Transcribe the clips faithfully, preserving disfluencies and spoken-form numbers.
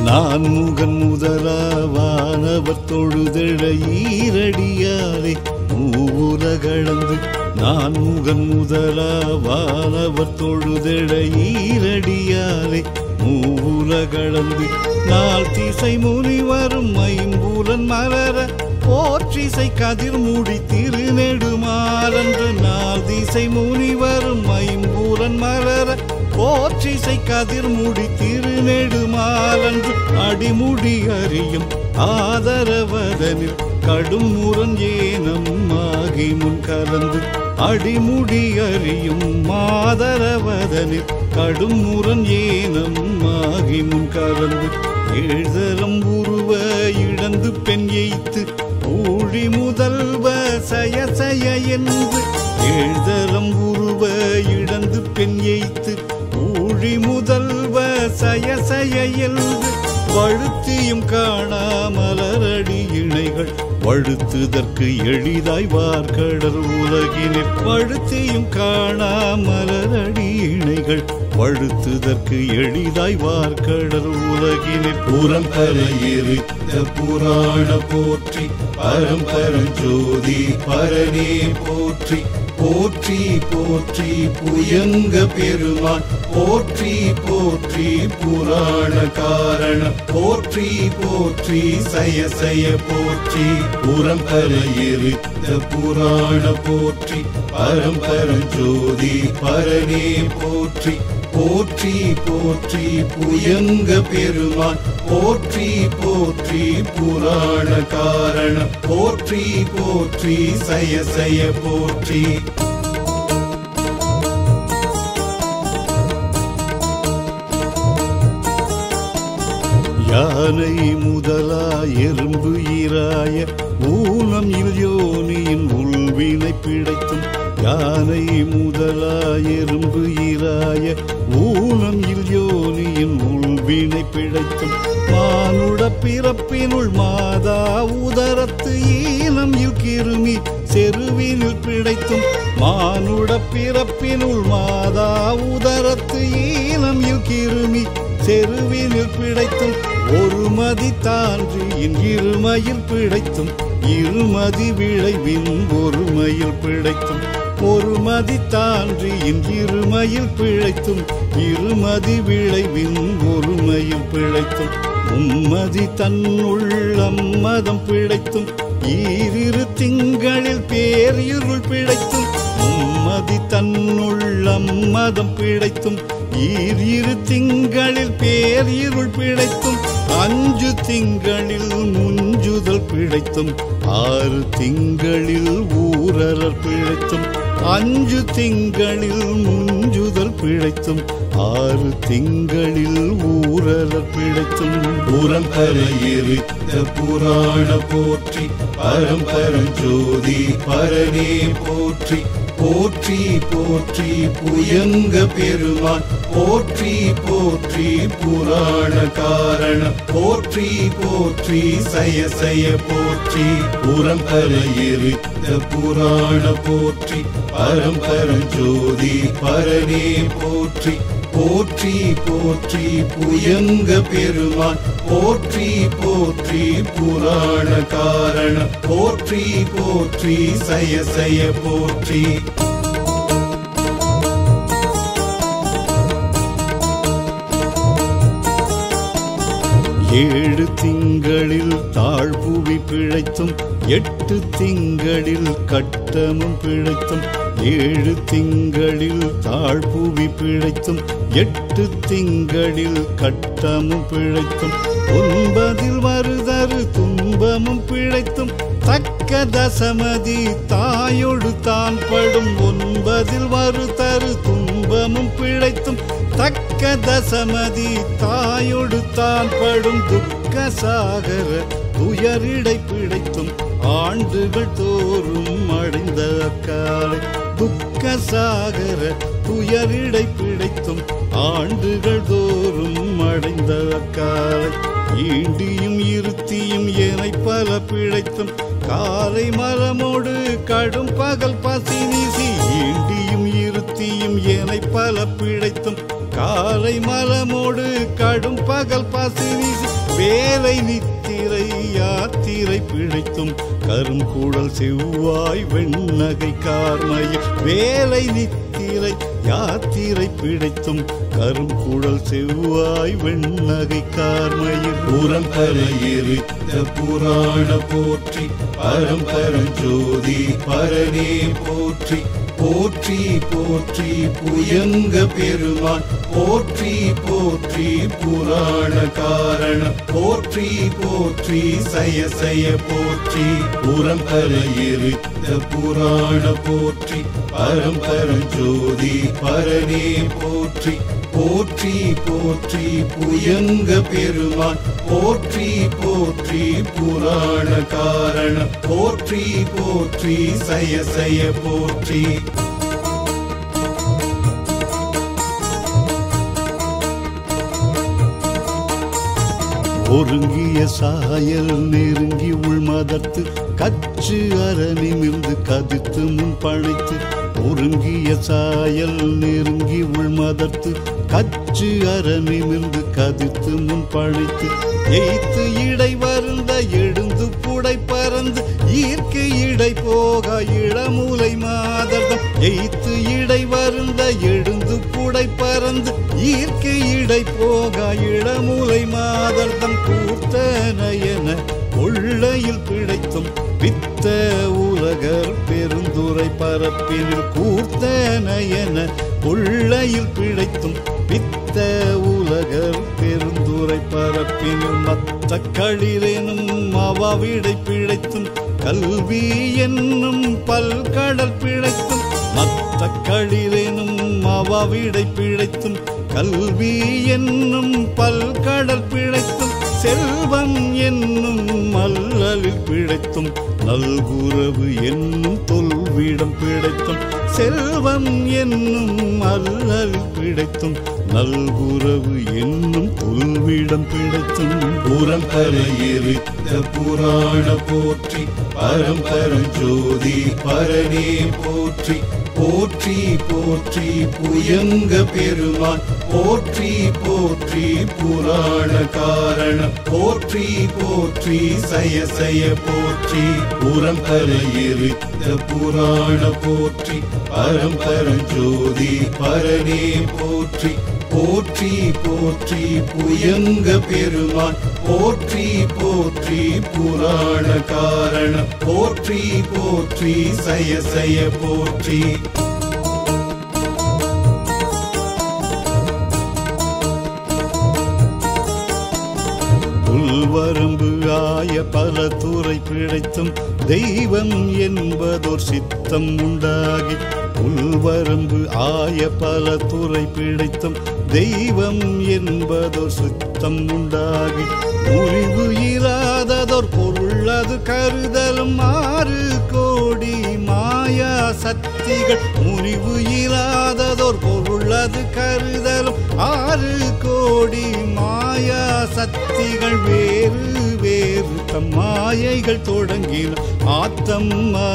நான் முகன் முதலாவானவர் தொழுதெழ ஈரடியாரே மூவுலகளந்து நான் முகன் முதலாவானவர் தொழுதெழ ஈரடியாரே மூவுலகளந்து நாள் திசை முனிவரும் ஐம்பூலன் மலர போற்றிசை கதிர் மூடி திருநெடுமாறன்று நாள் திசை முனிவரும் ஐம்பூலன் மலர போற்றிசை கதிர் மூடி திருநெடுமாறன்று அடிமுடி அறியும் ஆதரவதனில் கடும் முரண் ஏனம் ஆகி முன் கலந்து அடிமுடி அறியும் ஆதரவதனில் கடும் முரண் ஏனம் ஆகி முன் கலந்து எழுதரம் உருவ இழந்து பெண் எய்த்து ஊழி முதல்வ சய சய என்று எழுதரம் உருவ இழந்து பெண் எய்த்து ஊழி முதல்வ சய சய என்று வழுத்தியும் காணாமலரடி இணைகள் வழுத்துதற்கு எளிதாய் வார்கடல் உலகினில் வழுத்தியும் காணாமலரடி இணைகள் வழுத்துதற்கு எளிதாய் வார்கடல் உலகினில் புறம்பரையிருத்த புராண போற்றி பரம்பரஞ்சோதி பரனே போற்றி போற்றி போற்றி புயங்க பெருமான் போற்றி போற்றி புராண காரண போற்றி போற்றி சய சய போற்றி புறம்பரையிருத்த புராண போற்றி பரம்பரஞ்சோதி பரனே போற்றி போற்றி போற்றி புயங்க பெருமான் போற்றி போற்றி புராண காரண போற்றி போற்றி சய சய போற்றி யானை முதலா எறும்பு இராய ஊனம் யோனியின் உள்வினை பிழைத்தும் யானை முதலா எறும்பு இராய ஊனம் யோனியின் உள்வினை பிழைத்தும் மானுட பிறப்பினுள் மாதா உதரத்து ஈனம் கிருமி செருவினில் பிழைத்தும் மானுட பிறப்பினுள் மாதா உதரத்து ஈனம் கிருமி செருவினில் பிழைத்தும் ஒரு மதி தான்றியின் இருமையில் பிழைத்தும் இருமதி விளைவின் ஒருமையில் பிழைத்தும் ஒரு மதி தான்றியின் இருமையில் பிழைத்தும் இருமதி விளைவின் ஒருமையில் பிழைத்தும் உம்மதி தன்னுள் அம்மதம் பிழைத்தும் ஈரிரு திங்களில் பேரிருள் பிழைத்தும் உம்மதி தன்னுள் அம்மதம் பிழைத்தும் ஈரிரு திங்களில் பேரிருள் பிழைத்தும் அஞ்சு திங்களில் முஞ்சுதல் பிழைத்தும் ஆறு திங்களில் ஊரலர் பிழைத்தும் அஞ்சு திங்களில் முஞ்சுதல் பிழைத்தும் ஆறு திங்களில் ஊரலர் பிழைத்தும் புறம்பரையிருத்த புராண போற்றி பரம்பரஞ்சோதி பரனே போற்றி போற்றி போற்றி புயங்க பெருமான் போற்றி போற்றி புராண காரண போற்றி போற்றி சய சய போற்றி புறம்பரையிருத்த புராண போற்றி பரம்பரஞ்சோதி பரனே போற்றி போற்றி போற்றி புயங்க பெருமான் போற்றி போற்றி புராண காரண போற்றி போற்றி சய சய போற்றி ஏழு திங்களில் தாழ்புவி பிழைத்தும் எட்டு திங்களில் கட்டமும் பிழைத்தும் ஏழு திங்களில் தாழ்புவி பிழைத்தும் எட்டு திங்களில் கட்டமும் பிழைத்தும் ஒன்பதில் வருதரு துன்பமும் பிழைத்தும் தக்க தசமதி தாயொடு தான் படும் ஒன்பதில் வருதரு துன்பமும் பிழைத்தும் தக்க தசமதி தாயொடு தான் படும் துக்க சாகர துயரிடை பிழைத்தும் ஆண்டுகள் தோறும் அடைந்த அக்காலை துக்க சாகர துயரிடை பிழைத்தும் ஆண்டுகள் தோறும் அடைந்த அக்காலை ஈண்டியும் இருத்தியும் எனை பல பிழைத்தும் காலை மரமோடு கடும் பகல் பசி நீசி ஈண்டியும் இருத்தியும் எனை பல பிழைத்தும் காலை மலமோடு கடும் பகல் பசி வீசி வேலை நித்திரை யாத்திரை பிழைத்தும் கருங்கூடல் செவ்வாய் வெண்ணகை கார்மையில் வேலை நித்திரை யாத்திரை பிழைத்தும் கருங்கூடல் செவ்வாய் வெண்ணகை கார்மையில் புறம்பர எரித்த புராண போற்றி பரம்பரஞ்சோதி பரனே போற்றி போற்றி போற்றி புயங்க பெருமான் போற்றி போற்றி புராண காரண போற்றி போற்றி சய சய போற்றி புறம்பர எரித்த புராண போற்றி பரம்பரஞ்சோதி பரனே போற்றி போற்றி போற்றி புயங்க பெருமான் போற்றி போற்றி புராண காரண போற்றி போற்றி சய சய போற்றி ஒருங்கிய சாயல் நெருங்கி உள்மதத்து கச்சு அரணிமிர்ந்து கதித்து முன் பழைத்து ஒருங்கிய சாயல் நெருங்கி உள்மதத்து கச்சு அரணிமிர்ந்து கதித்து முன் பழைத்து எய்த்து இடை வருந்த எழுந்து புடை பறந்து ஈர்க்கு இடை போக இளமூலை மாதர்தம் எய்த்து இடை வருந்த எழுந்து புடை பறந்து ஈர்க்கு இடை போக இளமூலை மாதர்தம் கூர்த்த நயன கொள்ளையில் பிழைத்தும் பித்த உலகர் பெருந்துரை பரப்பினில் கூர்த்த நயன கொள்ளையில் பிழைத்தும் பித்த உலகர் பெருந்துரை பரப்பினில் மத்த களிரெனும் அவாவிடை பிழைத்தும் கல்வி என்னும் பல்கடல் பிழைத்தும் மத்த களிரெனும் அவாவிடை பிழைத்தும் கல்வி என்னும் பல்கடல் பிழைத்தும் செல்வம் என்னும் மல்லலில் பிழைத்தும் நல்குறவு என்னும் தொல்விடம் பிழைத்தும் செல்வம் என்னும் மல்லலில் பிழைத்தும் நல்குறவு என்னும் தொல்விடம் பிழைத்தும் புறம்பர எரித்த புராண போற்றி பரம்பரஞ்சோதி பரனே போற்றி போற்றி போற்றி புயங்க பெருமான் போற்றி போற்றி புராண காரண போற்றி போற்றி சய சய போற்றி புறம்பர எரித்த புராண போற்றி பரம்பரஞ்சோதி பரனே போற்றி போற்றி போற்றி புயங்க பெருமான் போற்றி போற்றி புராண காரண போற்றி போற்றி சய சய போற்றி உள்வரம்பு ஆய பல துறை பிழைத்தும் தெய்வம் என்பதோர் சித்தம் உண்டாகி உள்வரம்பு ஆய பல துறை பிழைத்தும் தெய்வம் என்பதோர் சித்தம் உண்டாகி முறிவு இராததோர் பொருள் அது கருதலும் ஆறு கோடி மாயா சக்திகள் முறிவு இராததோர் பொருள் அது கருதலும் ஆறு கோடி மாயா சக்திகள் வேறு வேறு தம் மாயைகள் தொடங்கின ஆத்தம்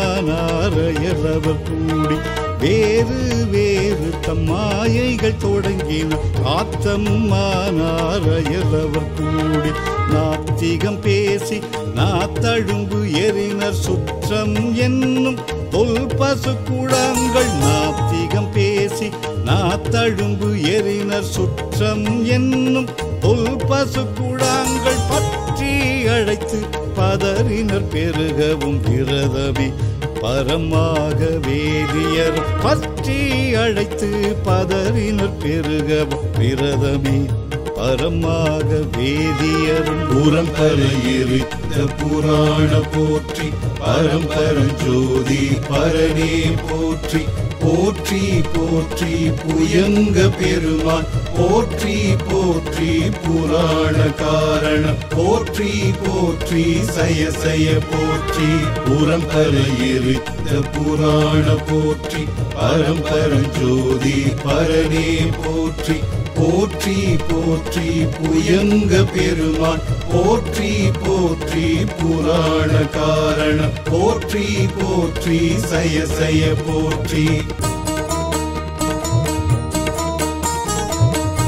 மானாரையரவர் கூடி வேறு வேறு தம் மாயைகள் தொடங்கின ஆத்தம் மானாரையரவர் கூடி நாத்திகம் பேசி நாத்தழும்பு எரினர் சுற்றம் என்னும் தொல் பசு குளங்கள் நாத்திகம் பேசி நாத்தழும்பு எரினர் சுற்றம் என்னும் தொல் பசு குளங்கள் பற்றி அழைத்து பதறினர் பெருகவும் விரதவி பரமாக வேதியர் பற்றி அழைத்து பதறினர் பெருகவும் விரதமே பரமாக வேதியரும் புறம்பர எரித்த புராண போற்றி பரம்பரஞ்சோதி பரனே போற்றி போற்றி போற்றி புயங்க பெருமான் போற்றி போற்றி புராண காரண போற்றி போற்றி சய சய போற்றி புறம்பர எரித்த புராண போற்றி பரம்பரஞ்சோதி பரனே போற்றி போற்றி போற்றி புயங்க பெருமான் போற்றி போற்றி புராண காரண போற்றி போற்றி சய சய போற்றி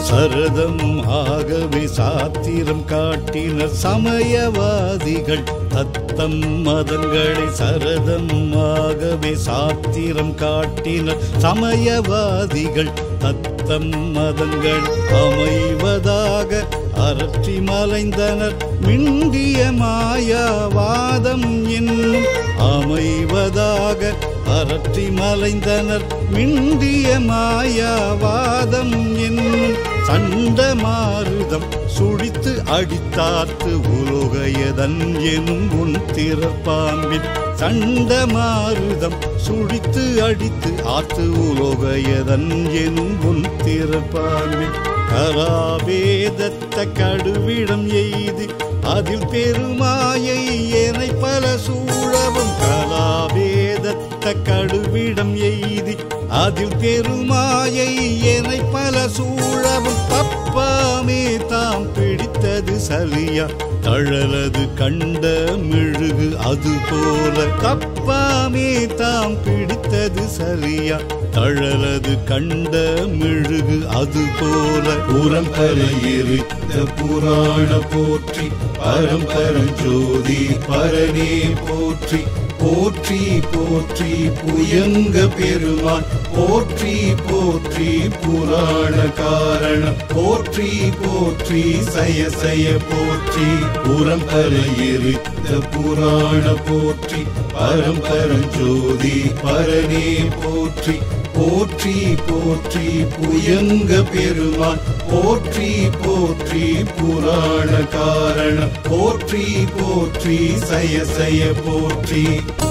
சரதம் ஆகவே சாத்திரம் காட்டினர் சமயவாதிகள் தத்தம் மதங்களை சரதம் ஆகவே சாத்திரம் காட்டினர் சமயவாதிகள் தத்தம் மதங்கள் அமைவதாக அரற்றி மலைந்தனர் மிண்டிய மாயாவாதம் என்னும் அமைவதாக அரற்றி மலைந்தனர் மிண்டிய மாயாவாதம் என்னும் சண்ட மாருதம் சுழித்து அடித்தார்த்து உலோகையதன் எனும் உன் திறப்பாம்பின் சண்ட மாருதம் சுழித்து அடித்து ஆத்து உலோகையதன் எனும் உன் திறப்பாம்பின் கராவேதத்த கடுவிடம் எய்து அதில் பெருமாயை ஏனை பல சூழவும் கலாவேதத்த கடுவிடம் எய்தி அதில் பெருமாயை ஏனை பல சூழவும் தப்பாமே தாம் பிடித்தது சலியா தழலது கண்ட மெழுகு அது போல தப்பாமே தாம் பிடித்தது சலியா தழலது கண்ட மெழுகு அது போல புறம்பர எரித்த புராண போற்றி பரம்பரம் ஜோதி பரனே போற்றி போற்றி போற்றி புயங்க பெருமான் போற்றி போற்றி புராண காரண போற்றி போற்றி சய சய போற்றி புறம்பர எரித்த புராண போற்றி பரம்பரம் ஜோதி பரனே போற்றி போற்றி போற்றி புயங்க பெருமான் போற்றி போற்றி புராண காரண போற்றி போற்றி சய சய போற்றி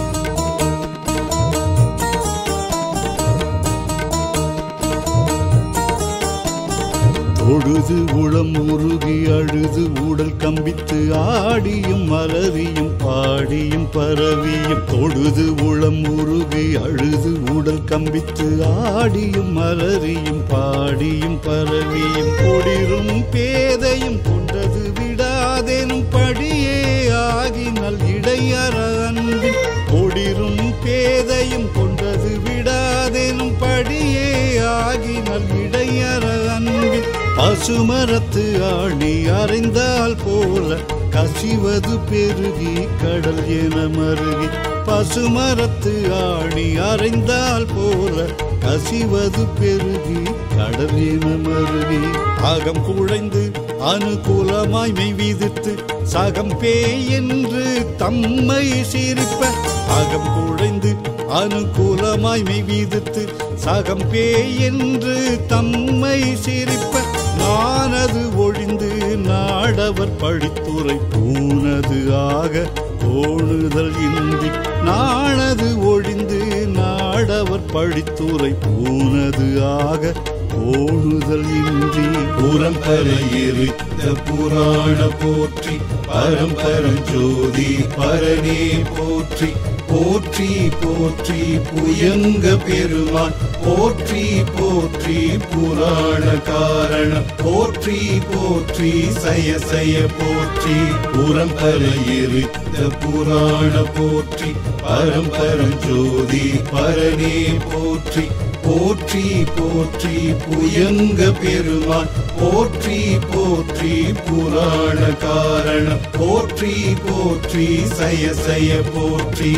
தொழுது உளம் உருகி அழுது உடல் கம்பித்து ஆடியும் மலரியும் பாடியும் பரவியும் தொழுது உளம் உருகி அழுது உடல் கம்பித்து ஆடியும் மலரியும் பாடியும் பரவியும் கொடிரும் பேதையும் கொண்டது விடாதெனும் படியே ஆகினல் இடையற அன்பின் கொடிரும் பேதையும் கொண்டது விடாதெனும் படியே ஆகினல் இடையற அன்பின் பசுமரத்து ஆணி அறைந்தால் போல கசிவது பெருகி கடல் என மருகி பசுமரத்து ஆணி அறைந்தால் போல கசிவது பெருகி கடல் என மருகி அகம் குழைந்து அனுகூலமாய் மெய் விதித்து சகம் பேய் என்று தம்மை சிரிப்ப அகம் குழைந்து அனுகூலமாய் மெய் விதித்து சகம் பேய் என்று தம்மை சிரிப்ப நானது ஒழிந்து நாடவர் பழித்துரை பூனது ஆக தோணுதல் இன்றி நானது ஒழிந்து நாடவர் பழித்துரை பூனது ஆக தோணுதல் இன்றி புறம்பர எரித்த புராண போற்றி பரம்பரம் ஜோதி பரனே போற்றி போற்றி போற்றி புயங்க பெருமான் போற்றி போற்றி புராண காரண போற்றி போற்றி சய சய போற்றி புறம்பர எரித்த புராண போற்றி பரம்பரம் ஜோதி பரனே போற்றி போற்றி போற்றி புயங்க பெருமான் போற்றி போற்றி புராண காரண போற்றி போற்றி சய சய போற்றி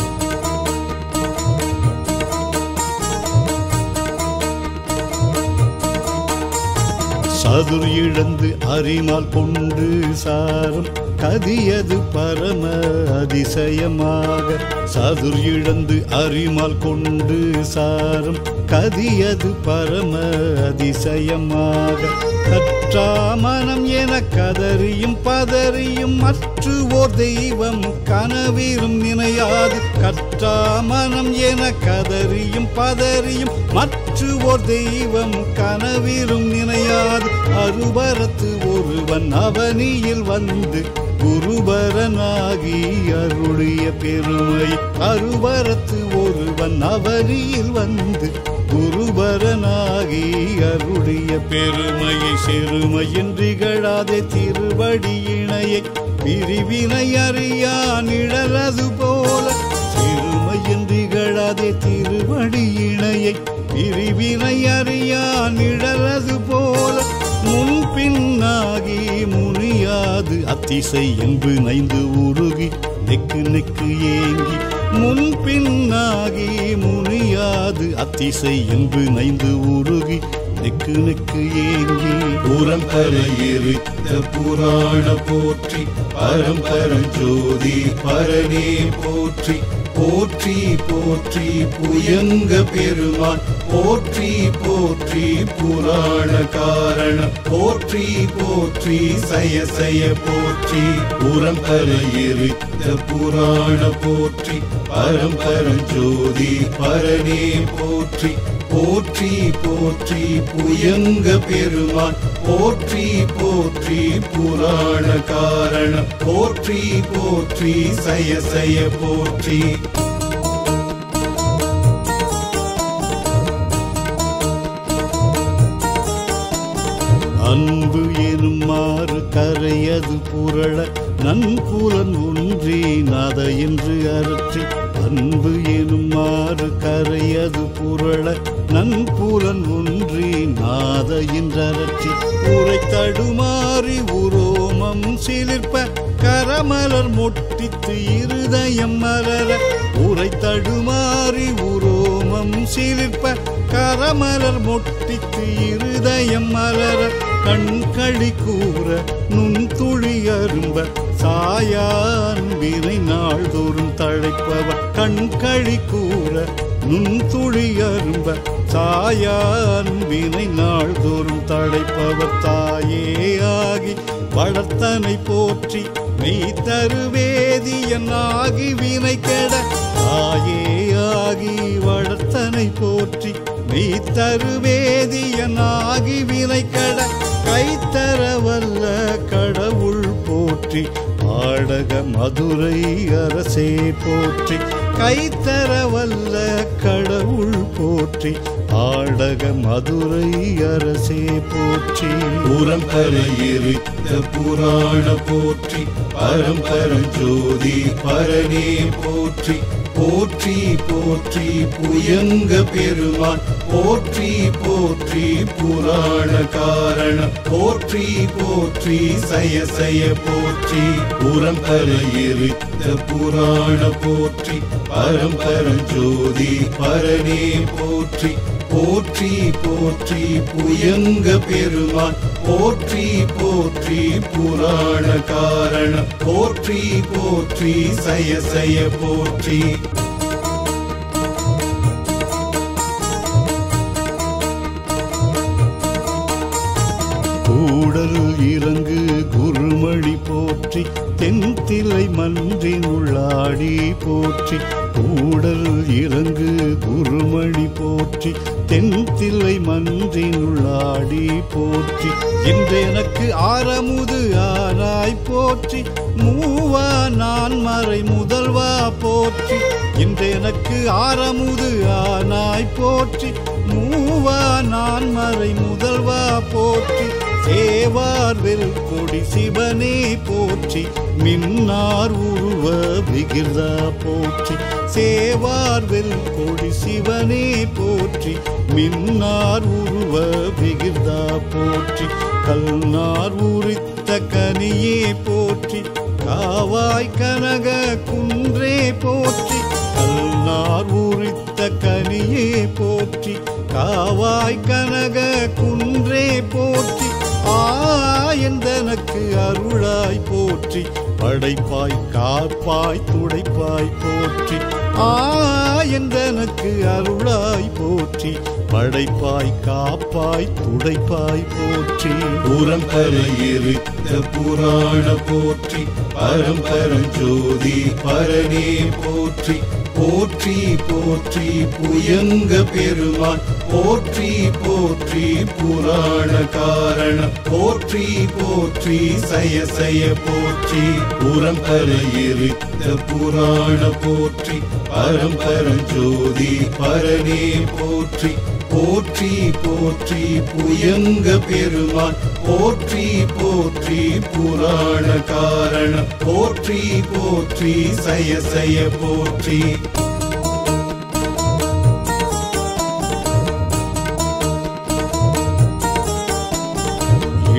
சதுர் இழந்து அறிமால் கொண்டு சாரம் கதியது பரம அதிசயமாக சதுர் இழந்து அறிமால் கொண்டு சாரம் கதியது பரம அதிசயமாக கற்றா மனம் என கதறியும் பதறியும் மற்றுவோர் தெய்வம் கனவிலும் நினையாது கற்றா மனம் என கதறியும் பதறியும் மற்றுவோர் தெய்வம் கனவிலும் நினையாது அருபரத்து ஒருவன் அவனியில் வந்து குருபரனாகி அருளிய பெருமை அருபரத்து ஒருவன் அவனியில் வந்து குருபரனாகி அருளிய பெருமையை சிறுமையின்றிகழாதே திருவடி இணையை பிரிவினை அறியா நிழலது போல சிறுமையின்றிகழாதே திருவடி இணையை பிரிவினை அறியா நிழலது போல முன்பின்னாகி முனியாது அத்திசை என்பு நைந்து உருகி நெக்கு நெக்கு ஏங்கி முன்பின்னாகி முனியாது அத்திசை என்பு நைந்து உருகி நெக்கு நெக்கு ஏங்கி புறம்பர எரித்த புராண போற்றி பரம்பரம் ஜோதி பரனே போற்றி போற்றி போற்றி புயங்க பெருமான் போற்றி போற்றி புராண காரண போற்றி போற்றி சய சய போற்றி புறம்பர எரித்த புராண போற்றி பரம்பரம் ஜோதி பரனே போற்றி போற்றி போற்றி புயங்க பெருமான் போற்றி போற்றி புராண காரண போற்றி போற்றி சய சய போற்றி அன்பு எனும் மாறு கரையது புரள நன்புலன் ஒன்றே நாத என்று அரற்றி அன்பு எனும் மாறு கரையது புரள நன்புலன் ஒன்றே நாத என்றரற்றி உரை தடுமாறி உரோமம் சிலிர்ப்ப கரமலர் மொட்டித்து இருதயம் மலர உரை தடுமாறி உரோமம் சிலிர்ப்ப கரமலர் மொட்டித்து இருதயம் மலர கண்களி கூற நுண்துளி அரும்ப சாயான்பினை நாள்தோறும் தழைப்பவர் கண்களி கூற நுண்துளி அரும்ப சாயான்பினை நாள்தோறும் தழைப்பவர் தாயே ஆகி வளர்த்தனை போற்றி மெய் தருவேதியன் ஆகி வினை கெட தாயே ஆகி வளர்த்தனை போற்றி மெய் தருவேதியன் ஆகி வினை கெட கைத்தரவல்ல கடவுள் போற்றி ஆடக மதுரை அரசே போற்றி கைத்தரவல்ல கடவுள் போற்றி ஆடக மதுரை அரசே போற்றி புறம்பர எரித்த புராண போற்றி பரம்பரம் ஜோதி பரனே போற்றி போற்றி போற்றி புயங்க பெருமான் போற்றி போற்றி புராண காரண போற்றி போற்றி சய சய போற்றி புறம்பர எரித்த புராண போற்றி பரம்பரம் ஜோதி பரனே போற்றி போற்றி போற்றி புயங்க பெருமான் போற்றி போற்றி புராண காரண போற்றி போற்றி சய சய போற்றி கூடல் இறங்கு குருமணி போற்றி தென்திலை மன்றின் உள்ளாடி போற்றி கூடல் இறங்கு குருமணி போற்றி தென்திலை மன்றின் உள்ளாடி போற்றி என்றெனக்கு ஆரமுது ஆராய் போற்றி மூவா நான் மறை முதல்வா போற்றி என்றெனக்கு ஆரமுது ஆனாய் போற்றி மூவா நான் மறை முதல்வா போற்றி சேவார் வெல் கொடி சிவனே போற்றி மின்னார் உருவ விகிர்தா போற்றி சேவார் வெல் கொடி சிவனே போற்றி மின்னார் உருவ விகிர்தா போற்றி கல்நார் உரித்த கனியே போற்றி காவாய் கனக குன்றே போற்றி கல்நார் உரித்த கனியே போற்றி காவாய் கனக குன்றே போற்றி ஆயந்தனக்கு அருளாய் போற்றி படைப்பாய் காப்பாய் துடைப்பாய் போற்றி ஆயந்தனக்கு அருளாய் போற்றி படைப்பாய் காப்பாய் துடைப்பாய் போற்றி புறம்பர எரித்த புராண போற்றி பரம்பரம் ஜோதி பரனே போற்றி போற்றி போற்றி புயங்க பெருமான் போற்றி போற்றி புராண காரண போற்றி போற்றி சய சய போற்றி புறம்பர எரித்த புராண போற்றி பரம்பரம் ஜோதி பரனே போற்றி போற்றி போற்றி புயங்க பெருமான் போற்றி போற்றி புராண காரண போற்றி போற்றி சய சய போற்றி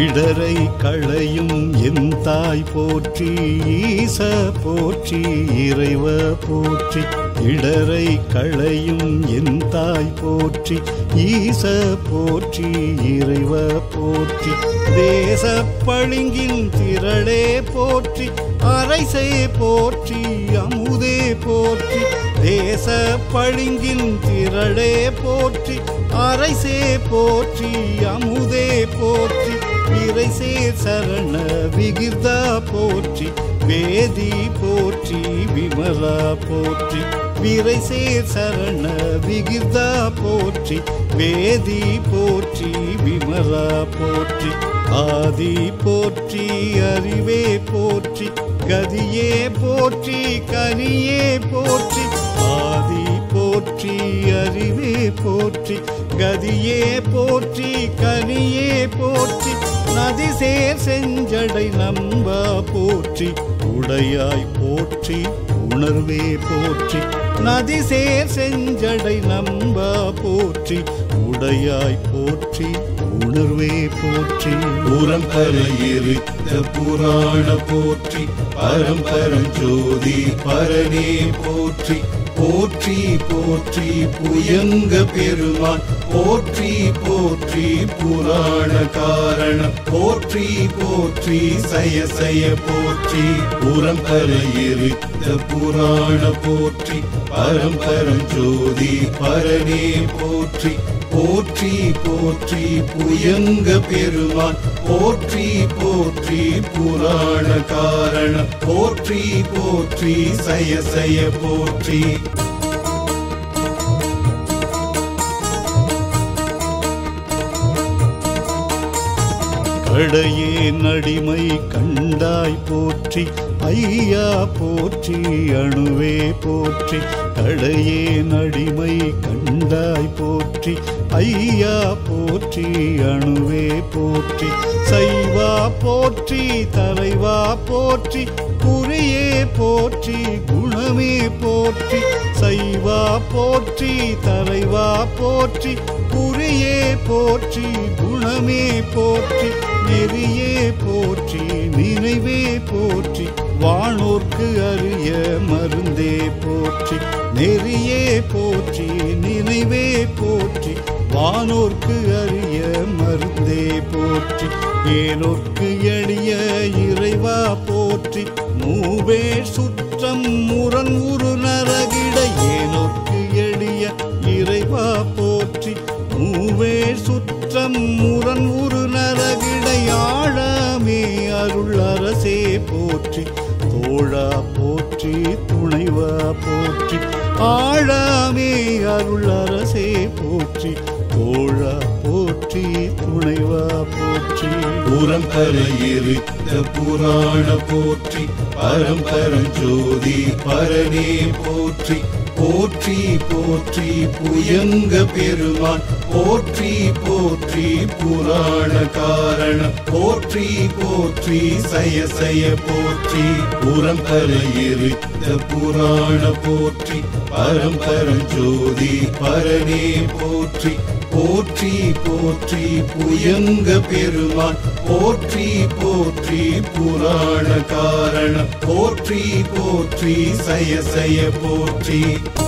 இடரை களையும் என் தாய் போற்றி ஈச போற்றி இறைவ போற்றி இடரை களையும் என் தாய் போற்றி ஈச போற்றி இறைவ போற்றி தேச பளிங்கின் திரளே போற்றி அரைசே போற்றி அமுதே போற்றி தேச பளிங்கின் திரளே போற்றி அரைசே போற்றி அமுதே போற்றி விரைசே சரண விகிர்தா போற்றி வேதி போற்றி விமலா போற்றி விரைசே சரண விகிர்தா போற்றி வேதி போற்றி விமலா போற்றி ஆதி போற்றி அறிவே போற்றி கதியே போற்றி கனியே போற்றி ஆதி போற்றி அறிவே போற்றி கதியே போற்றி கனியே போற்றி நதிசேர் செஞ்சடை நம்பா போற்றி உடையாய் போற்றி உணர்வே போற்றி நதிசேர் செஞ்சடை நம்பா போற்றி உடையாய் போற்றி உணர்வே போற்றி புறம்பர இருத்த புராண போற்றி பரம்பரஞ்சோதி பரனே போற்றி போற்றி போற்றி புயங்க பெருமான் போற்றி போற்றி புராண காரண போற்றி போற்றி சய சய போற்றி புறம்பர இருத்த புராண போற்றி பரம்பரஞ்சோதி பரனே போற்றி போற்றி போற்றி புயங்க பெருமான் போற்றி போற்றி புராண காரண போற்றி போற்றி சய சய போற்றி கடையே நடிமை கண்டாய் போற்றி ஐயா போற்றி அணுவே போற்றி கடையே நடிமை கண்டாய் போற்றி ஐயா போற்றி அணுவே போற்றி சைவா போற்றி தலைவா போற்றி குறியே போற்றி குணமே போற்றி சைவா போற்றி தலைவா போற்றி குறியே போற்றி குணமே போற்றி நெறியே போற்றி நினைவே போற்றி வானோர்க்கு அரிய மருந்தே போற்றி நெறியே போற்றி நினைவே போற்றி வானோர்க்கு அரிய மருந்தே போற்றி ஏனோர்க்கு எளிய இறைவா போற்றி மூவே சுற்றம் முரண் உரு நரகிட ஏனோர்க்கு எளிய இறைவா போற்றி மூவே சுற்றம் முரண் உரு நரகிடை ஆழமே அருள் அரசே போற்றி தோழா போற்றி துணைவா போற்றி ஆழமே அருள் அரசே போற்றி தோழா போற்றி துணைவா போற்றி புறம்பர இருத்த புராண போற்றி பரம்பரஞ்சோதி பரனே போற்றி போற்றி போற்றி புயங்க பெருமான் போற்றி போற்றி புராண காரண போற்றி போற்றி சய சய போற்றி புறம்பர இருத்த புராண போற்றி பரம்பரஞ்சோதி பரனே போற்றி போற்றி போற்றி புயங்க பெருமான் போற்றி போற்றி புராண காரண போற்றி போற்றி சய சய போற்றி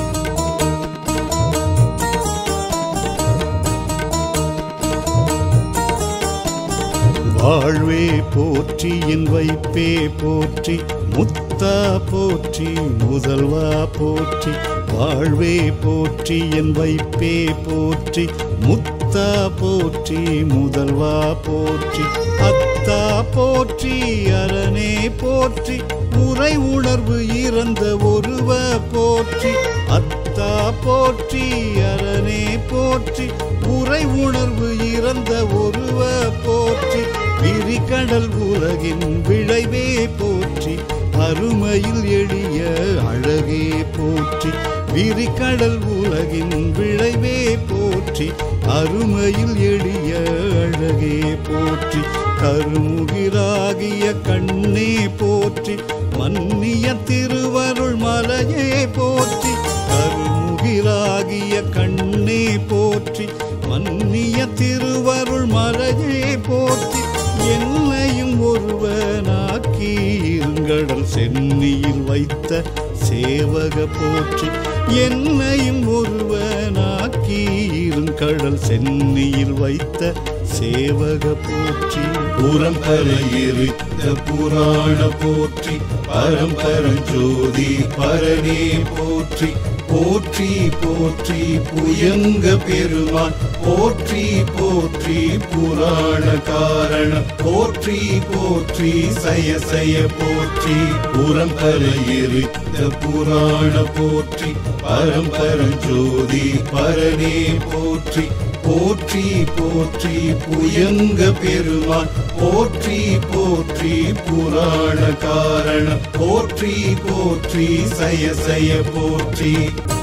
வாழ்வே போற்றி என் வைப்பே போற்றி முத்தா போற்றி முதல்வா போற்றி வாழ்வே போற்றி என் வைப்பே போற்றி முத்தா போற்றி முதல்வா போற்றி அத்தா போற்றி அரணே போற்றி உரை உணர்வு இறந்த ஒருவ போற்றி அத்தா போற்றி அரணே போற்றி உரை உணர்வு இறந்த ஒருவ போற்றி விரிகடல் உலகின் விளைவே போற்றி அருமையில் எளிய அழகே போற்றி விரிகடல் உலகின் விளைவே போற்றி அருமையில் எளிய அழகே போற்றி கருமுகிலாகிய கண்ணே போற்றி மன்னிய திருவருள் மலையே போற்றி கருமுகிலாகிய கண்ணே போற்றி மன்னிய திருவருள் மலையே போற்றி என்னையும் ஒருவனாக்கி இருங்கடல் சென்னியில் வைத்த சேவக போற்றி. என்னையும் ஒருவனாக்கி இருங்கடல் சென்னியில் வைத்த சேவக போற்றி. புறம்பல எரித்த புராண போற்றி. பரம்பரஞ்சோதி பரனே போற்றி. போற்றி போற்றி புயங்க பெருமான் போற்றி. போற்றி புராண காரண போற்றி. போற்றி சய சய போற்றி. புறம்பல எரித்த புராண போற்றி. பரம்பரஞ்சோதி பரனே போற்றி. போற்றி போற்றி புயங்க பெருமான் போற்றி. போற்றி புராண காரண போற்றி. போற்றி சய சய போற்றி.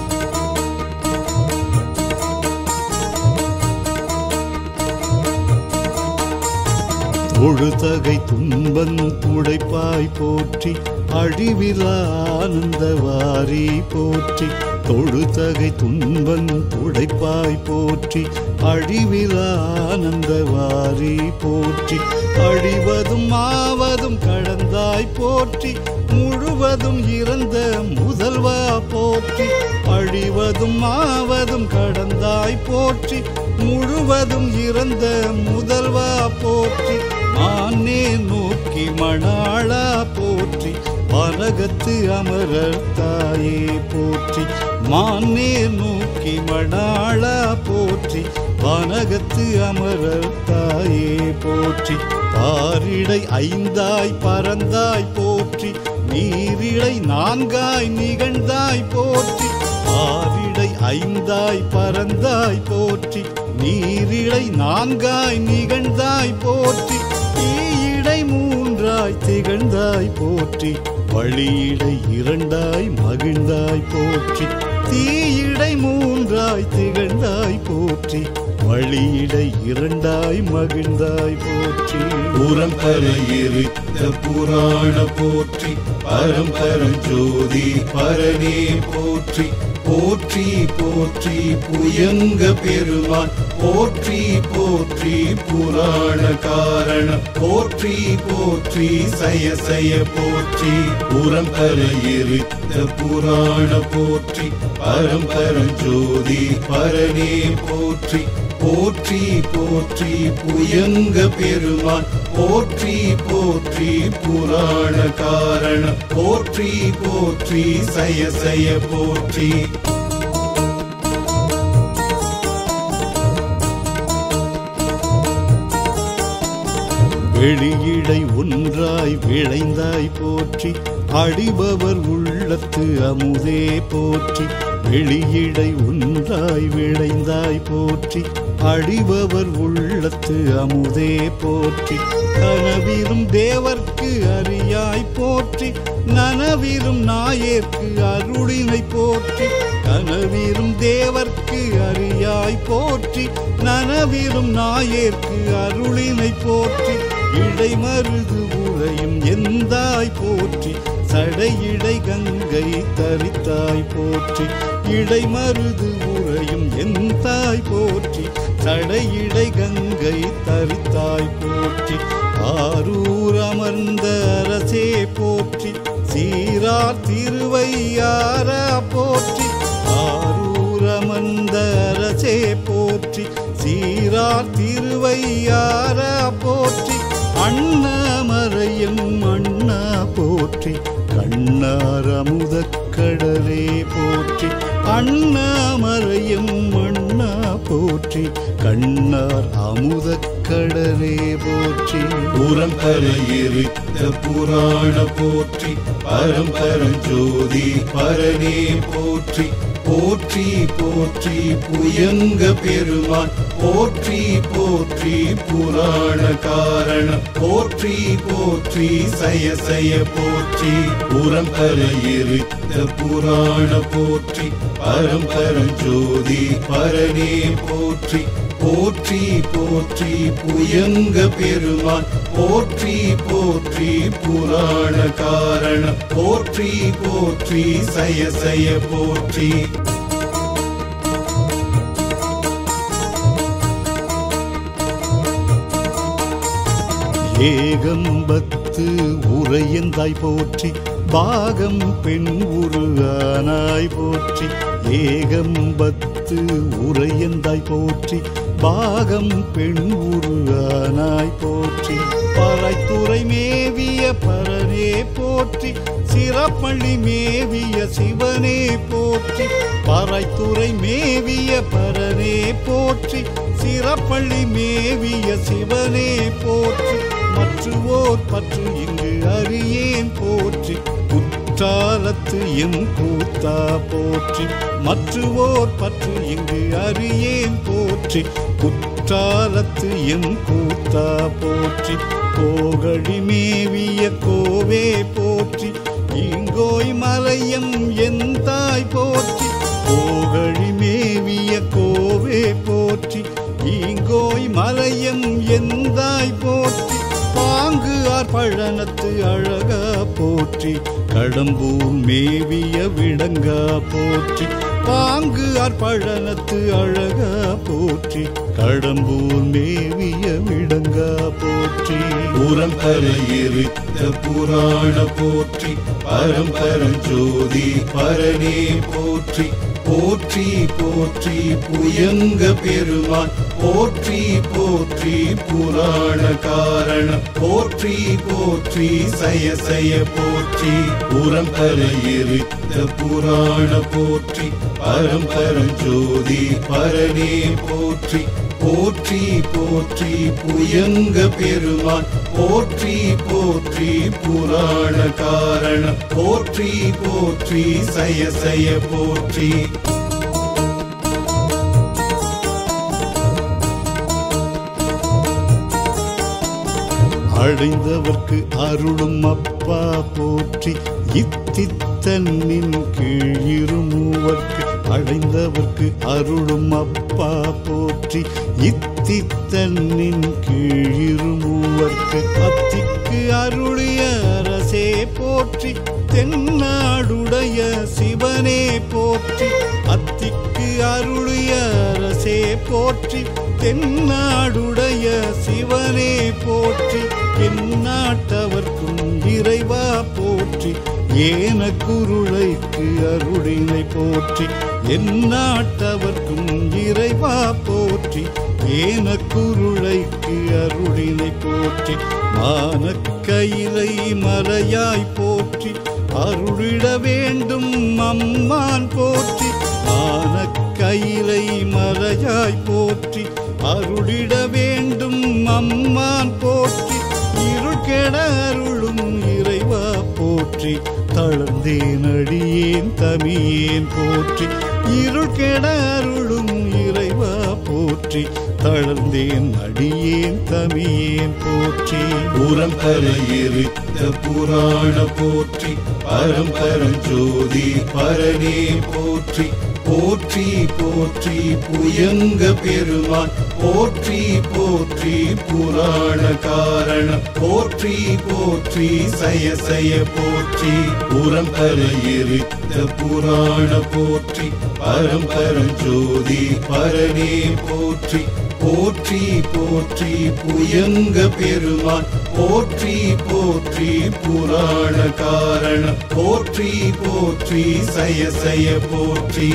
தொழுதகை துன்பன் துடைப்பாய் போற்றி. அழிவிலா ஆனந்தவாரி போற்றி. தொழுதகை துன்பன் துடைப்பாய் போற்றி. அழிவிலா ஆனந்தவாரி போற்றி. அழிவதும் ஆவதும் கடந்தாய் போற்றி. முழுவதும் இறந்த முதல்வா போற்றி. அழிவதும் ஆவதும் கடந்தாய் போற்றி. முழுவதும் இறந்த முதல்வா போற்றி. மானே நோக்கி மணாளா போற்றி. வனகத்து அமரர் தாயே போற்றி. மானே நோக்கி மணாளா போற்றி. வனகத்து அமரர் தாயே போற்றி. பாரிடை ஐந்தாய் பறந்தாய் போற்றி. நீரிடை நான்காய் நிகழ்ந்தாய் போற்றி. பாரிடை ஐந்தாய் பறந்தாய் போற்றி. நீரிடை நான்காய் நிகழ்ந்தாய் போற்றி. தீயிடை மூன்றாய் திகழ்ந்தாய் போற்றி. வழியிடை இரண்டாய் மகிழ்ந்தாய் போற்றி. தீயிடை மூன்றாய் திகழ்ந்தாய் போற்றி. வழியிடை இரண்டாய் மகிழ்ந்தாய் போற்றி. புறம்பல எரித்த புராண போற்றி. பரம்பரஞ்சோதி பரனே போற்றி. போற்றி போற்றி புயங்க பெருமான் போற்றி. போற்றி புராண காரண போற்றி. போற்றி சய சய போற்றி. புறம்பல எரித்த புராண போற்றி. பரம்பரஞ்சோதி பரனே போற்றி. போற்றி போற்றி புயங்க பெருமான் போற்றி. போற்றி புராண காரண போற்றி. போற்றி சய சய போற்றி. வெளியிடை ஒன்றாய் விளைந்தாய் போற்றி. அடிபவர் உள்ளத்து அமுதே போற்றி. வெளியிடை ஒன்றாய் விளைந்தாய் போற்றி. அடிபவர் உள்ளத்து அமுதே போற்றி. கனவிலும் தேவர்க்கு அறியாய் போற்றி. நனவிலும் நாயேற்கு அருளினை போற்றி. கனவிலும் தேவர்க்கு அறியாய் போற்றி. நனவிலும் நாயேற்கு அருளினை போற்றி. இடைமருது உரையும் எந்தாய் போற்றி. சடையிடை கங்கை தரித்தாய் போற்றி. இடைமருது உரையும் எந்தாய் போற்றி. சடையிடை கங்கை தரித்தாய் போற்றி. ஆரூர் அமர்ந்த அரசே போற்றி. சீரார் திருவையாரா போற்றி. ஆரூர் அமர்ந்த அரசே போற்றி. சீரார் திருவையாரா போற்றி. அண்ணாமறையும் அண்ணா போற்றி. கண்ணார் அமுதக் கடலே போற்றி. அண்ணாமறையும் அண்ணா போற்றி. கண்ணார் அமுதக் கடலே போற்றி. புறம்பல எரித்த புராண போற்றி. பரம்பரஞ்சோதி பரனே போற்றி. போற்றி போற்றி புயங்க பெருமான் போற்றி. போற்றி புராண காரண போற்றி. போற்றி சய சய போற்றி. புறம்பல எரித்த புராண போற்றி. பரம்பரஞ்சோதி பரனே போற்றி. போற்றி போற்றி புயங்க பெருமான் போற்றி. போற்றி புராண காரண போற்றி. போற்றி சய சய போற்றி. ஏகம்பத்து உரையந்தாய் போற்றி பாகம் பெண் உருவானாய் போற்றி ஏகம்பத்து உரையந்தாய் போற்றி பாகம் பெண் உருவானாய் போற்றி பறைத்துறை மேவிய பரனே போற்றி சிறப்பள்ளி மேவிய சிவனே போற்றி பறைத்துறை மேவிய பரனே போற்றி சிறப்பள்ளி மேவிய சிவனே போற்றி மற்றுவோர் பற்று இங்கு அறியேன் போற்றி குற்றாலத்து எம் கூத்தா போற்றி மற்றுவோர் பற்று இங்கு அறியேன் போற்றி குற்றாலத்து எம் கூத்தா போற்றி கோகழி மேவிய கோவே போற்றி ஈங்கோய் மலையம் எந்தாய் போற்றி கோகழி மேவிய கோவே போற்றி ஈங்கோய் மலையம் எந்தாய் போற்றி பாங்கு ஆர்பழனத்து அழகா போற்றி கடம்பூர் மேவிய விடங்கா போற்றி பாங்கு ஆர்பழனத்து அழகா போற்றி கடம்பூர் மேவிய விடங்கா போற்றி புறம்பரை எரித்த புராண போற்றி பரம்பரஞ்சோதி பரனே போற்றி போற்றி போற்றி புயங்க பெருமான் போற்றி போற்றி புராண காரண போற்றி போற்றி சய சய போற்றி புறம்பரை எரித்த புராண போற்றி பரம்பரஞ்சோதி பரனே போற்றி போற்றி போற்றி புயங்க பெருமான் போற்றி போற்றி புராண காரண போற்றி போற்றி சய சய போற்றி அடைந்தவர்க்கு அருளும் அப்பா போற்றி இத்தித்தன்னின் கீழ் இருமூவர்க்கு அடைந்தவர்க்கு அருளும் அப்பா போற்றி இத்தித்தன்னின் கீழ் இருமூவர்க்கு அத்திக்கு அருளிய அரசே போற்றி தென்னாடுடைய சிவனே போற்றி அத்திக்கு அருளிய அரசே போற்றி தென்னாடுடைய சிவனே போற்றி எந்நாட்டவர்க்கும் இறைவா போற்றி ஏன குருளைக்கு அருளினை போற்றி எந்நாட்டவர்க்கும் இறைவா போற்றி ஏன குருளைக்கு அருளினை போற்றி மானக்கயிலை மலையாய் போற்றி அருளிட வேண்டும் அம்மான் போற்றி மானக்கயிலை மலையாய் போற்றி அருளிட வேண்டும் அம்மான் போற்றி இருள் கெட அருளும் இறைவா போற்றி தளர்ந்தேன் அடியேன் தமியேன் போற்றி இருள் கெட அருளும் இறைவா போற்றி தளர்ந்தேன் அடியேன் தமியேன் போற்றி புறம்பரை எரித்த புராண போற்றி பரம்பரஞ்சோதி பரனே போற்றி போற்றி போற்றி புயங்க பெருமான் போற்றி போற்றி புராண காரண போற்றி போற்றி சய சய போற்றி புறம்பரை எரித்த புராண போற்றி பரம்பரஞ்சோதி பரனே போற்றி போற்றி போற்றி புயங்க பெருமான் போற்றி போற்றி புராண காரண போற்றி போற்றி சய சய போற்றி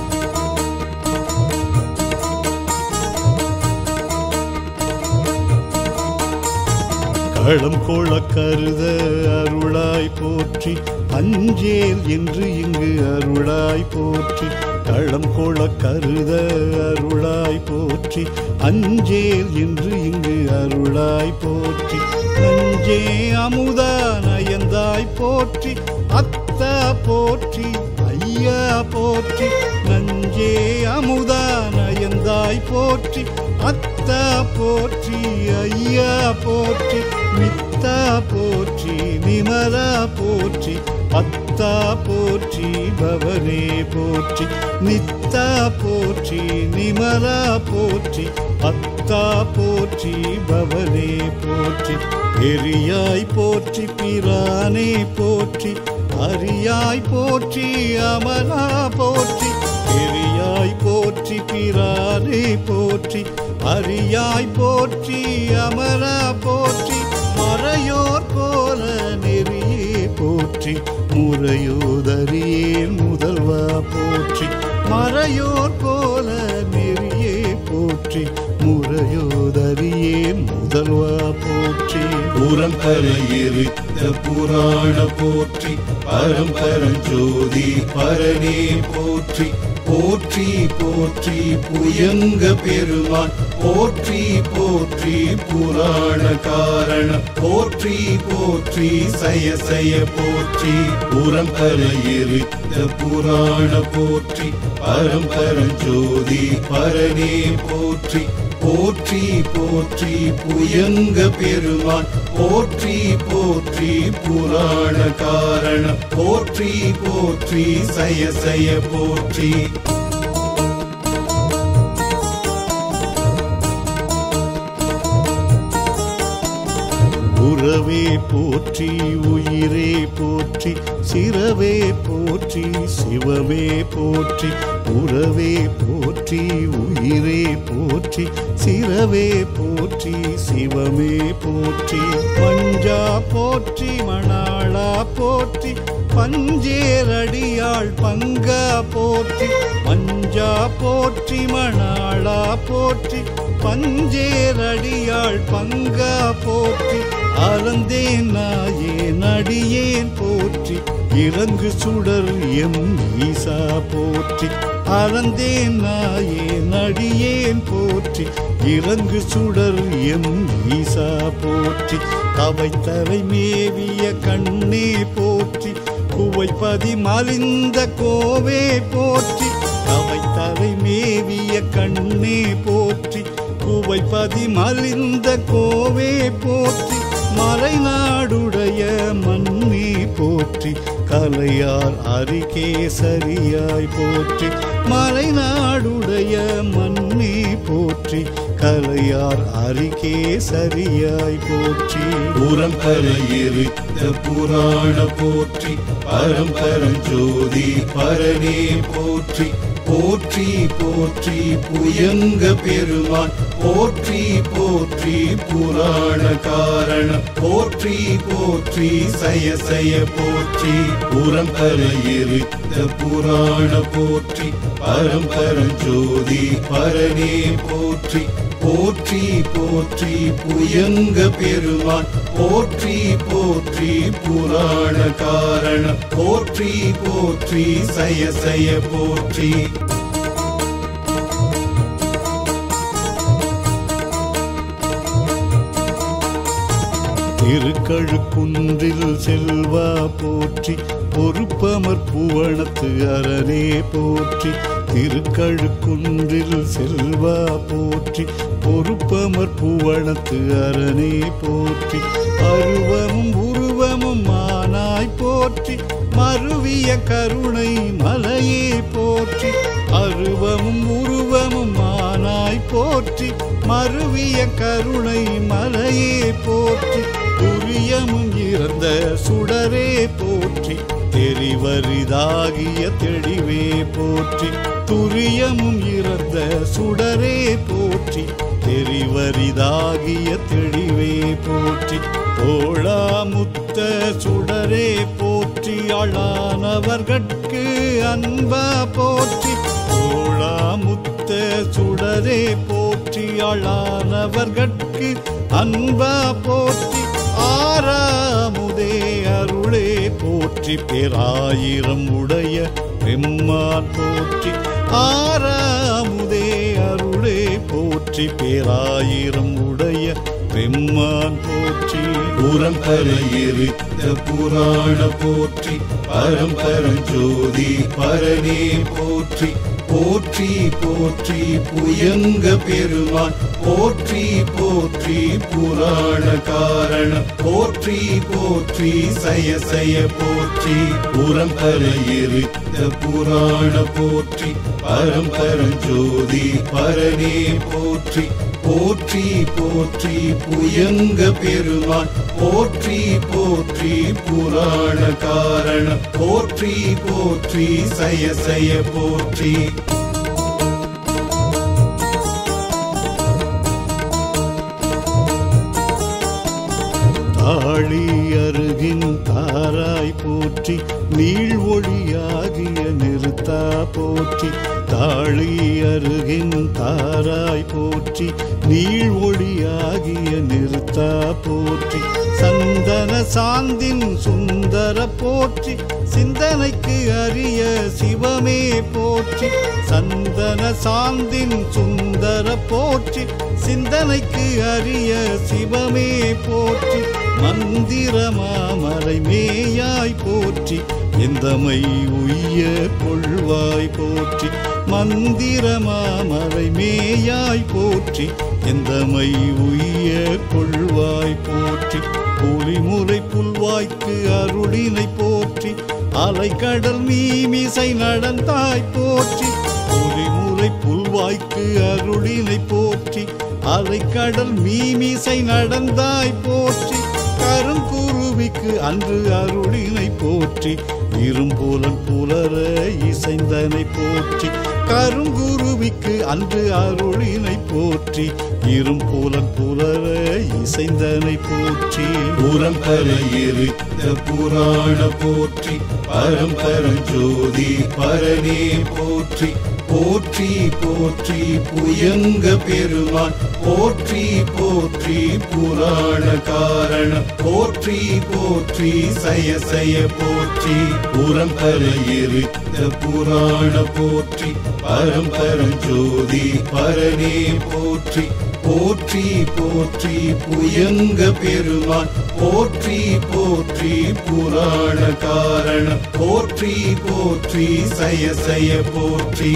களம் கொள கருத அருளாய் போற்றி அஞ்சேல் என்று இங்கு அருளாய் போற்றி களம் கொள கருத அருளாய் போற்றி அஞ்சேல் என்று இங்கு அருளாய் போற்றி நஞ்சே அமுதா நயந்தாய் போற்றி அத்தா போற்றி ஐயா போற்றி நஞ்சே அமுதா நயந்தாய் போற்றி அத்தா போற்றி ஐயா போற்றி மித்தா போற்றி நிமலா போற்றி பத்தா போற்றி பவனே போற்றி நித்தா போற்றி நிமலா போற்றி பத்தா போற்றி பவனே போற்றி பெரியாய் போற்றி பிரானே போற்றி அரியாய் போற்றி அமலா போற்றி பெரியாய் போற்றி பிரானே போற்றி அரியாய் போற்றி அமலா போற்றி போற்றி முறையோதறியேன் முதல்வா போற்றி மறையோர் கோல நெறியே போற்றி முறையோதறியேன் முதல்வா போற்றி புறம்பர எரித்த புராண போற்றி பரம்பரஞ்சோதி பரனே போற்றி போற்றி போற்றி புயங்க பெருமான் போற்றி போற்றி புராண காரண போற்றி போற்றி சய சய போற்றி புறம்பர எரித்த புராண போற்றி பரம்பரஞ்சோதி பரனே போற்றி போற்றி போற்றி புயங்க பெருமான் போற்றி போற்றி புராண காரண போற்றி போற்றி சய சய போற்றி உறவே போற்றி உயிரே போற்றி சிரவே போற்றி சிவமே போற்றி உறவே போற்றி உயிரே போற்றி சிரவே போற்றி சிவமே போற்றி மஞ்சா போற்றி மணாளா போற்றி பஞ்சேரடியாள் பங்கா போற்றி மஞ்சா போற்றி மணாளா போற்றி பஞ்சேரடியாள் பங்கா போற்றி அறந்தேன் நாயேன் அடியேன் போற்றி இறங்கு சுடர் எம் ஈசா போற்றி அறந்தேன் நாயேன் அடியேன் போற்றி இறங்கு சுடர் எம் ஈசா போற்றி தவைத்தரை மேவிய கண்ணே போற்றி குவைப்பதி மலிந்த கோவே போற்றி தவைத்தரை மேவிய கண்ணே போற்றி குவைப்பதி மலிந்த கோவே போற்றி மறைநாடுடைய மண்ணே போற்றி கலையார் அரிகேசரியாய் போற்றி மறைநாடுடைய மண்ணே போற்றி கலையார் அரிகேசரியாய் போற்றி புறம்பர எரித்த புராண போற்றி பரம்பரஞ்சோதி பரனே போற்றி போற்றி போற்றி புயங்க பெருமான் போற்றி போற்றி புராண காரண போற்றி போற்றி சய சய போற்றி புறம்பர எரித்த புராண போற்றி பரம்பரஞ்சோதி பரனே போற்றி போற்றி போற்றி புயங்க பெருமான் போற்றி போற்றி புராண காரண போற்றி போற்றி சய சய போற்றி திருக்கழுக்குன்றில் செல்வா போற்றி பொறுப்பமர் புவனத்து அரணே போற்றி திருக்கழுக்குன்றில் செல்வா போற்றி பொறுப்பமர் புவனத்து அரணே போற்றி அருவமும் உருவமும் மானாய் போற்றி மருவிய கருணை மலையே போற்றி அருவமும் உருவமும் மானாய் போற்றி மருவிய கருணை மலையே போற்றி துரியமும் இறந்த சுடரே போற்றி தெரிவரிதாகிய தெளிவே போற்றி துரியமும் இறந்த சுடரே போற்றி தெரிவரிதாகிய தெளிவே போற்றி தோளாமுத்த சுடரே போற்றி அழானவர்கட்கு அன்பா போற்றி தோளாமுத்த சுடரே போற்றி அழானவர்கட்கு அன்பா போற்றி ஆறாமுதே அருளே போற்றி பேராயிரம் உடைய பெம்மான் போற்றி ஆறாமுதே அருளே போற்றி பேராயிரம் உடைய பெம்மான் போற்றி புறம்பர எரித்த புராண போற்றி பரம்பரஞ்சோதி பரனே போற்றி போற்றி போற்றி புயங்க பெருமான் போற்றி போற்றி புராண காரண போற்றி போற்றி சய சய போற்றி புறம்பர எரித்த புராண போற்றி பரம்பரஞ்சோதி பரனே போற்றி போற்றி போற்றி புயங்க பெருமான் போற்றி போற்றி புராண காரண போற்றி போற்றி சய சய போற்றி ஆழி அருகின் தாராய் போற்றி நீள் ஒளியாகிய நிறுத்தா போற்றி தாழி அருகின் தாராய் போற்றி நீள் ஒளியாகிய நிறுத்தா போற்றி சந்தன சாந்தின் சுந்தர போற்றி சிந்தனைக்கு அரிய சிவமே போற்றி சந்தன சாந்தின் சுந்தர போற்றி சிந்தனைக்கு அரிய சிவமே போற்றி மந்திர மாமலை மேயாய் போற்றி எந்தமை உய்ய கொள்வாய் போற்றி மந்திர மாமலை மேயாய் போற்றி எந்தமை உய்ய கொள்வாய் போற்றி புலிமுறை புல்வாய்க்கு அருளினை போற்றி அலைக்கடல் மீமிசை நடந்தாய் போற்றி புலிமுறை புல்வாய்க்கு அருளினை போற்றி அலைக்கடல் மீமிசை நடந்தாய் போற்றி கருங்குருவிக்கு அன்று அருளினை போற்றி இரும்புலன் புலர இசைந்தனை போற்றி கருங்குருவிக்கு அன்று அருளினை போற்றி இரும்புலன் புலர இசைந்தனை போற்றி புறம்பர இருத்த புராண போற்றி பரம்பரஞ்சோதி பரனே போற்றி போற்றி போற்றி புயங்க பெருமான் போற்றி போற்றி புராண காரண போற்றி போற்றி சய சய போற்றி புறம்பர இருத்த புராண போற்றி பரம்பரஞ்சோதி பரனே போற்றி போற்றி போற்றி புயங்க பெருமான் போற்றி போற்றி புராண காரண போற்றி போற்றி சய சய போற்றி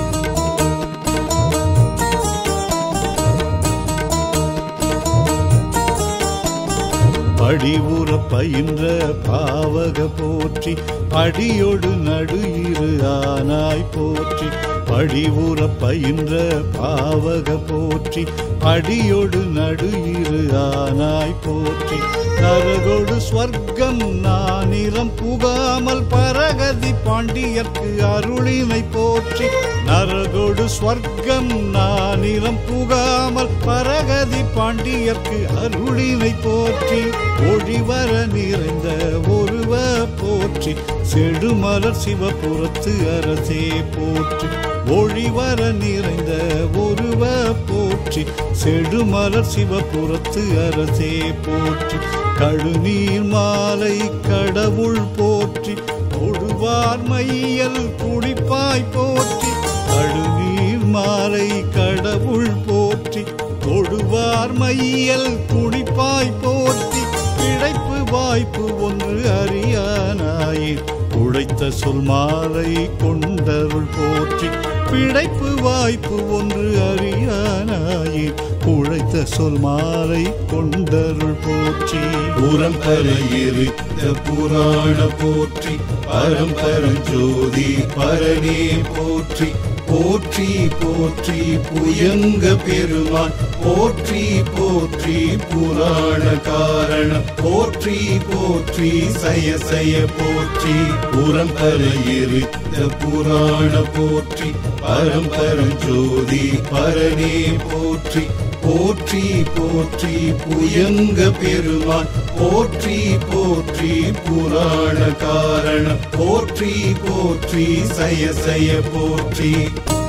படிவுற பயின்ற பாவக போற்றி அடியொடு நடு இரு ஆனாய் போற்றி படிவுற பயின்ற பாவக போற்றி அடியொடு நடு இரு ஆனாய் போற்றி நரகொடு ஸ்வர்க்கம் நானிலம் புகாமல் பரகதி பாண்டியர்க்கு அருளினை போற்றி நரகொடு ஸ்வர்க்கம் நானிலம் புகாமல் பரகதி பாண்டியர்க்கு அருளினை போற்றி ஒளிவர நிறைந்த ஒருவ போற்றி செடுமலர் சிவபுரத்து அரசே போற்றி ஒளிவர நிறைந்த ஒருவ போற்றி செடுமலர் சிவபுரத்து அரசே போற்றி கழுநீர் மாலை கடவுள் போற்றி தொடுவார் மையல் குடிப்பாய் போற்றி கழுநீர் மாலை கடவுள் போற்றி தொடுவார் மையல் குடிப்பாய் போற்றி கிடைப்பு வாய்ப்பு ஒன்று அறியானாயே உழைத்த சொல் மாலை கொண்டருள் போற்றி பிழைப்பு வாய்ப்பு ஒன்று அறியானாயே உழைத்த சொல் மாலை கொண்டருள் போற்றி புறம்பர இருத்த புராண போற்றி பரம்பரஞ்சோதி பரனே போற்றி போற்றி போற்றி புயங்க பெருமான் போற்றி போற்றி புராண காரண போற்றி போற்றி சய சய போற்றி புறம்பர இருத்த புராண போற்றி பரம்பரஞ்சோதி பரனே போற்றி போற்றி போற்றி புயங்க பெருமான் போற்றி போற்றி புராண காரண போற்றி போற்றி சய சய போற்றி